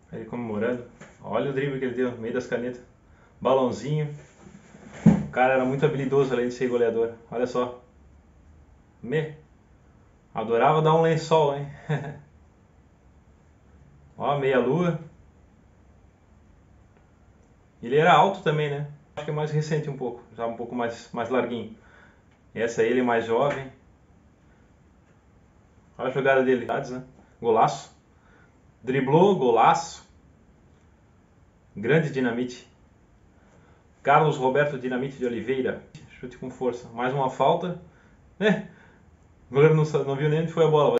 Ele comemorando. Olha o drible que ele deu no meio das canetas. Balãozinho. O cara era muito habilidoso além de ser goleador. Olha só. Adorava dar um lençol, hein? Ó, meia lua. Ele era alto também, né? Acho que é mais recente um pouco. Já um pouco mais larguinho. Essa aí ele é mais jovem. Olha a jogada dele. Né? Golaço. Driblou, golaço. Grande dinamite. Carlos Roberto Dinamite de Oliveira. Chute com força. Mais uma falta. O goleiro não viu nem onde foi a bola.